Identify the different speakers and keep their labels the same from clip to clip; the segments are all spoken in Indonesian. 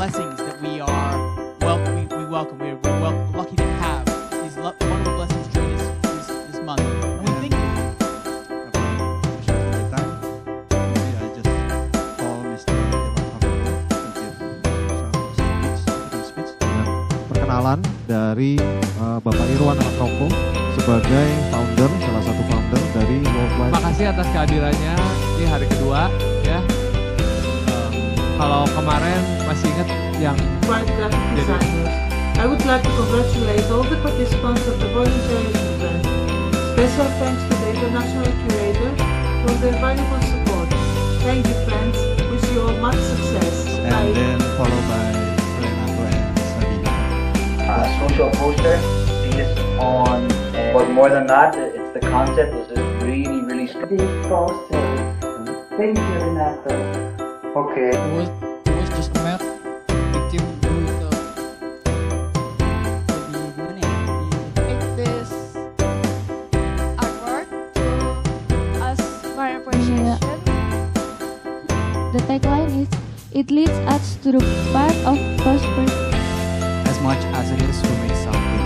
Speaker 1: blessings that we are we welcome. We're lucky to have these wonderful blessings during this month. And we thank you.
Speaker 2: Perkenalan dari Bapak Irwan Atroko sebagai salah satu founder dari Worldwide.
Speaker 3: Terima kasih atas kehadirannya di hari kedua ya. Kalau kemarin masih ingat yang
Speaker 4: Graphic designers. I would like to congratulate all the participants of the volunteering event. Special thanks to the international curator for their valuable support. Thank you, friends. Wish you all much success.
Speaker 2: And then followed by Renato and Sabina.
Speaker 5: Social poster based on, but more than that, it's the concept was just really strong.
Speaker 4: This poster. Thank you, Renato.
Speaker 5: Okay.
Speaker 1: It was just a math. Bikin dulu
Speaker 6: This artwork to us for appreciation.
Speaker 7: The tagline is, "It leads us to the path of prosperity."
Speaker 8: As much as it is to make something.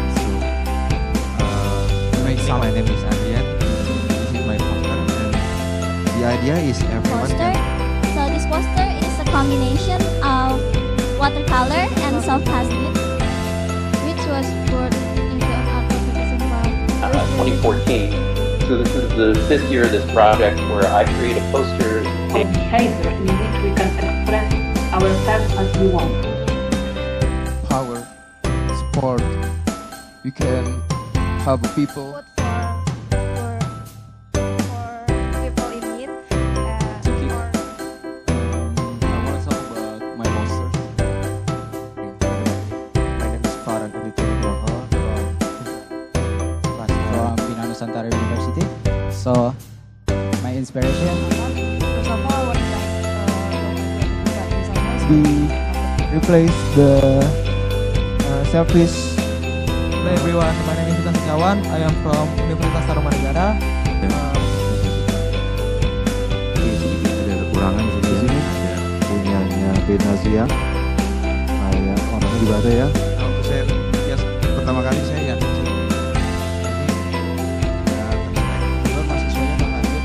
Speaker 8: So, my name is Adrian. This is my poster, and the idea is everyone
Speaker 7: Poster.
Speaker 8: can.
Speaker 7: So this poster is a combination of watercolor and soft plastic, which was poured into an art competition from
Speaker 9: 2014. So this is the 5th year of this project where I create a poster.
Speaker 4: A behavior in which we can express ourselves as we want.
Speaker 8: Power, support. We can help people.
Speaker 6: Food for people in need. For
Speaker 8: I want to talk about my posters. My name is Farhan Aditya Nugroho from Bina Nusantara University. So, my inspiration
Speaker 6: first of all, what
Speaker 8: to replace the selfish.
Speaker 3: Hello everyone, my name is Vikas Setiawan. I am from Universitas Tarumanegara.
Speaker 2: Ada kekurangan di sini. Ada punyanya Benazia. Kayak orangnya juga ada ya.
Speaker 8: Nah, untuk saya pertama kali saya ya di sini. Kebetulan mahasiswanya Bang Adil.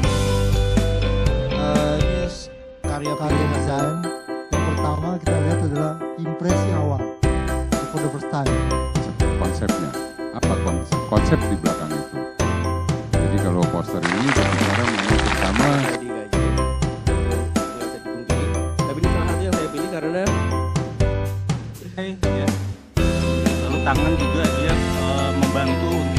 Speaker 2: Ini karya-karya desain. Yang pertama kita lihat adalah impresi awal. For the first time.
Speaker 10: Konsepnya, apa konsep di belakang itu. Jadi kalau poster ini berbicara mengenai pertama
Speaker 11: tapi ini salah satu yang saya pilih karena ya. Lalu tangan juga dia membantu untuk